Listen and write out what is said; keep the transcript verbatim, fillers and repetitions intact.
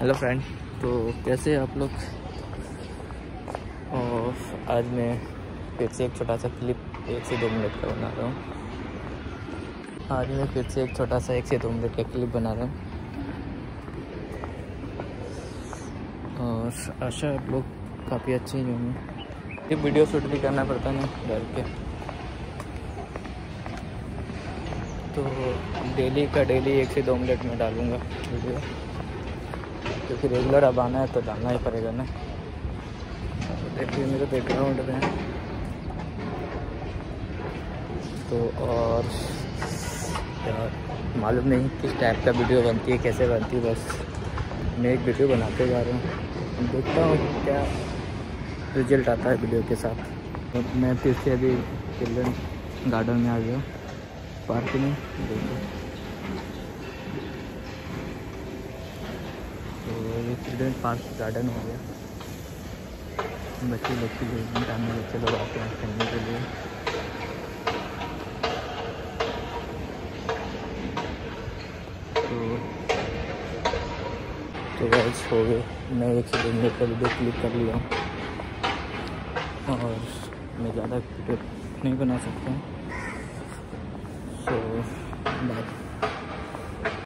Hello friend, तो कैसे आप लोग। और आज मैं फिर से एक छोटा सा क्लिप एक से दो मिनट का बना रहा हूँ। आज मैं फिर से एक छोटा सा एक से दो मिनट का क्लिप बना रहा हूँ और आशा आप लोग काफ़ी अच्छे ही होंगे। ये वीडियो शूट भी करना पड़ता है ना घर के, तो डेली का डेली एक से दो मिनट में डालूँगा वीडियो, क्योंकि रेगुलर अब आना है तो डालना ही पड़ेगा ना। देखिए मेरे बैकग्राउंड में तो, और यार मालूम नहीं किस टाइप का वीडियो बनती है, कैसे बनती है, बस मैं एक वीडियो बनाते जा रहा हूँ, देखता हूँ क्या रिजल्ट आता है वीडियो के साथ। तो मैं फिर से अभी चिल्ड्रन गार्डन में आ गया, पार्क में। देखो तो ये चिल्ड्रन पार्क गार्डन हो गया। बच्चे बच्चे जो टाइम में बच्चे लोग आते हैं खेलने के लिए। तो तो गाइस हो गए, मैं एक से दो मिनट का वीडियो क्लिक कर लिया हूँ और मैं ज़्यादा वीडियो नहीं बना सकता हूँ। So bye.